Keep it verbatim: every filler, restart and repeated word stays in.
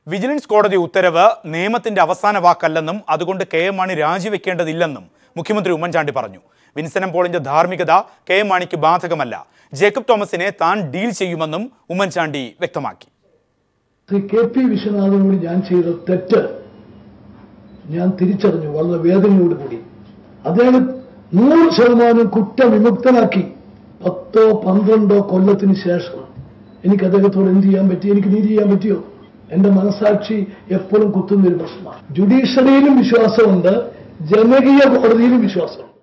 Vigilance കോടതി ഉത്തരവ് നിയമത്തിന്റെ അവസാന വാക്കല്ലെന്നും അതുകൊണ്ട് കെ എം മാണി രാജിവെക്കേണ്ടതില്ലെന്നും മുഖ്യമന്ത്രി ഉമ്മൻ ചാണ്ടി പറഞ്ഞു. വിൻസനം പോളിന്റെ ധാർമ്മികത കെ എം മാണിക്ക് ബാധകമല്ല. ജേക്കബ് തോമസിനെ താൻ ഡീൽ ചെയ്യുമെന്നും ഉമ്മൻ ചാണ്ടി വ്യക്തമാക്കി. ശ്രീ കെ പി വിശ്വനാഥനോട് ഞാൻ ചെയ്ത തെറ്റ് ഞാൻ തിരിച്ചറിഞ്ഞു. വളരെ വേദനയോടുകൂടി അദ്ദേഹം നൂറ് ശതമാനം കുറ്റവിമുക്തനാക്കി. പത്തോ പന്ത്രണ്ടോ കൊല്ലത്തിന് ശേഷം എനിക്ക് അദ്ദേഹത്തോട് എന്ത് ചെയ്യാൻ പറ്റി? എനിക്ക് നീതി ചെയ്യാൻ പറ്റിയോ? എന്റെ മനസാക്ഷി എപ്പോഴും കുത്തുന്നൊരു പ്രശ്നമാണ്. ജുഡീഷ്യറിയിലും വിശ്വാസമുണ്ട്, ജനകീയ കോടതിയിലും വിശ്വാസമുണ്ട്.